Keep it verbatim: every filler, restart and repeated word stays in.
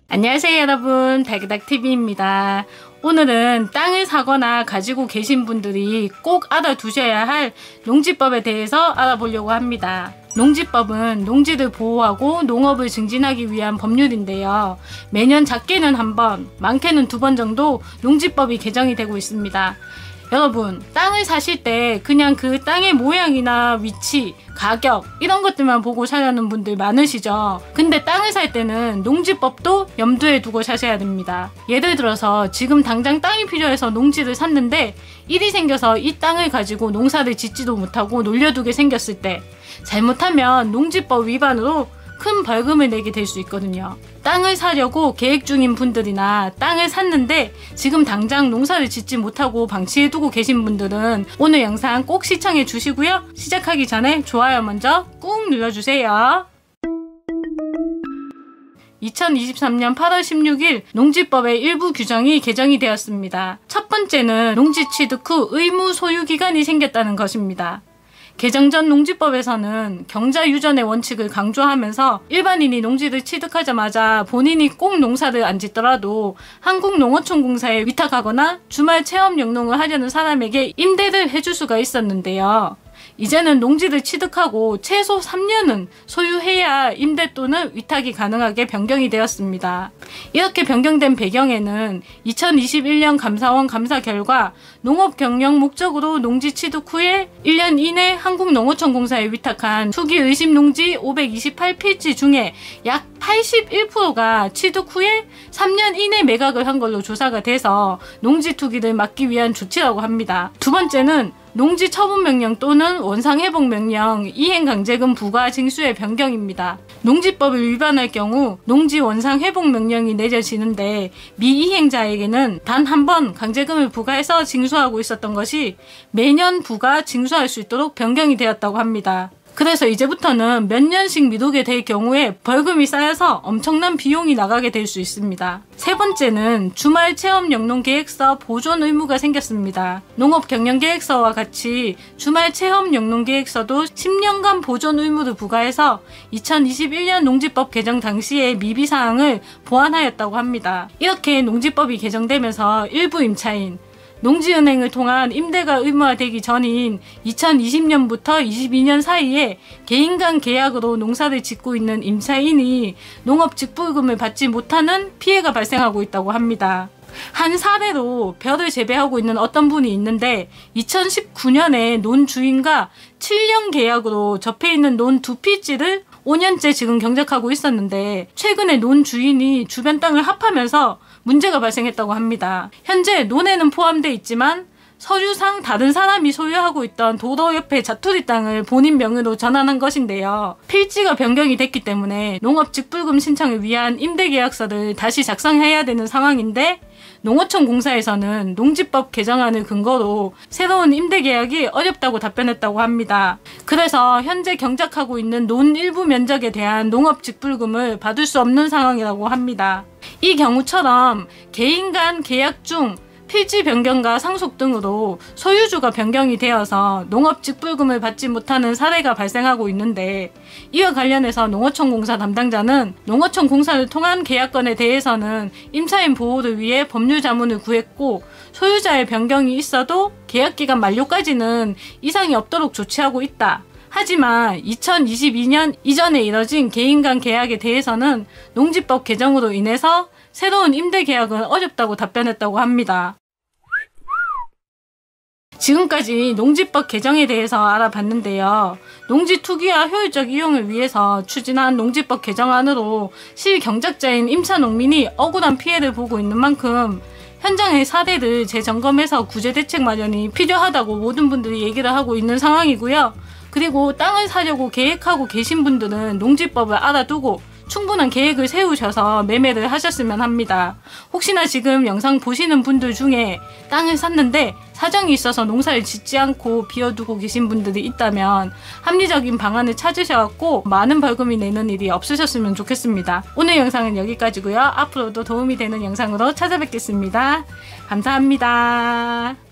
안녕하세요 여러분, 달그닥티비입니다. 오늘은 땅을 사거나 가지고 계신 분들이 꼭 알아두셔야 할 농지법에 대해서 알아보려고 합니다. 농지법은 농지를 보호하고 농업을 증진하기 위한 법률인데요. 매년 작게는 한 번, 많게는 두 번 정도 농지법이 개정이 되고 있습니다. 여러분, 땅을 사실 때 그냥 그 땅의 모양이나 위치, 가격 이런 것들만 보고 사려는 분들 많으시죠? 근데 땅을 살 때는 농지법도 염두에 두고 사셔야 됩니다. 예를 들어서 지금 당장 땅이 필요해서 농지를 샀는데 일이 생겨서 이 땅을 가지고 농사를 짓지도 못하고 놀려두게 생겼을 때 잘못하면 농지법 위반으로 큰 벌금을 내게 될 수 있거든요. 땅을 사려고 계획 중인 분들이나 땅을 샀는데 지금 당장 농사를 짓지 못하고 방치해두고 계신 분들은 오늘 영상 꼭 시청해 주시고요. 시작하기 전에 좋아요 먼저 꾹 눌러주세요. 이천이십삼 년 팔월 십육일 농지법의 일부 규정이 개정이 되었습니다. 첫 번째는 농지 취득 후 의무 소유 기간이 생겼다는 것입니다. 개정 전 농지법에서는 경자 유전의 원칙을 강조하면서 일반인이 농지를 취득하자마자 본인이 꼭 농사를 안 짓더라도 한국농어촌공사에 위탁하거나 주말 체험 영농을 하려는 사람에게 임대를 해줄 수가 있었는데요. 이제는 농지를 취득하고 최소 삼 년은 소유해야 임대 또는 위탁이 가능하게 변경이 되었습니다. 이렇게 변경된 배경에는 이천이십일 년 감사원 감사 결과 농업 경영 목적으로 농지 취득 후에 일 년 이내 한국농어촌공사에 위탁한 투기 의심 농지 오백이십팔 필지 중에 약 팔십일 퍼센트가 취득 후에 삼 년 이내 매각을 한 걸로 조사가 돼서 농지 투기를 막기 위한 조치라고 합니다. 두 번째는 농지 처분명령 또는 원상회복명령, 이행강제금 부과 징수의 변경입니다. 농지법을 위반할 경우 농지 원상회복명령이 내려지는데 미이행자에게는 단 한 번 강제금을 부과해서 징수하고 있었던 것이 매년 부과 징수할 수 있도록 변경이 되었다고 합니다. 그래서 이제부터는 몇 년씩 미루게 될 경우에 벌금이 쌓여서 엄청난 비용이 나가게 될 수 있습니다. 세 번째는 주말 체험 영농 계획서 보존 의무가 생겼습니다. 농업 경영 계획서와 같이 주말 체험 영농 계획서도 십 년간 보존 의무를 부과해서 이천이십일 년 농지법 개정 당시의 미비사항을 보완하였다고 합니다. 이렇게 농지법이 개정되면서 일부 임차인, 농지은행을 통한 임대가 의무화되기 전인 이천이십 년부터 이십이 년 사이에 개인 간 계약으로 농사를 짓고 있는 임차인이 농업직불금을 받지 못하는 피해가 발생하고 있다고 합니다. 한 사례로 벼를 재배하고 있는 어떤 분이 있는데 이천십구 년에 논 주인과 칠 년 계약으로 접해 있는 논 두 필지를 오 년째 지금 경작하고 있었는데 최근에 논 주인이 주변 땅을 합하면서 문제가 발생했다고 합니다. 현재 논에는 포함되어 있지만 서류상 다른 사람이 소유하고 있던 도로 옆에 자투리 땅을 본인 명의로 전환한 것인데요. 필지가 변경이 됐기 때문에 농업직불금 신청을 위한 임대계약서를 다시 작성해야 되는 상황인데 농어촌공사에서는 농지법 개정안을 근거로 새로운 임대계약이 어렵다고 답변했다고 합니다. 그래서 현재 경작하고 있는 논 일부 면적에 대한 농업직불금을 받을 수 없는 상황이라고 합니다. 이 경우처럼 개인 간 계약 중 필지 변경과 상속 등으로 소유주가 변경이 되어서 농업직불금을 받지 못하는 사례가 발생하고 있는데 이와 관련해서 농어촌공사 담당자는 농어촌공사를 통한 계약건에 대해서는 임차인 보호를 위해 법률자문을 구했고 소유자의 변경이 있어도 계약기간 만료까지는 이상이 없도록 조치하고 있다. 하지만 이천이십이 년 이전에 이뤄진 개인 간 계약에 대해서는 농지법 개정으로 인해서 새로운 임대 계약은 어렵다고 답변했다고 합니다. 지금까지 농지법 개정에 대해서 알아봤는데요. 농지 투기와 효율적 이용을 위해서 추진한 농지법 개정안으로 실경작자인 임차농민이 억울한 피해를 보고 있는 만큼 현장의 사례를 재점검해서 구제대책 마련이 필요하다고 모든 분들이 얘기를 하고 있는 상황이고요. 그리고 땅을 사려고 계획하고 계신 분들은 농지법을 알아두고 충분한 계획을 세우셔서 매매를 하셨으면 합니다. 혹시나 지금 영상 보시는 분들 중에 땅을 샀는데 사정이 있어서 농사를 짓지 않고 비워두고 계신 분들이 있다면 합리적인 방안을 찾으셔서 많은 벌금이 내는 일이 없으셨으면 좋겠습니다. 오늘 영상은 여기까지고요. 앞으로도 도움이 되는 영상으로 찾아뵙겠습니다. 감사합니다.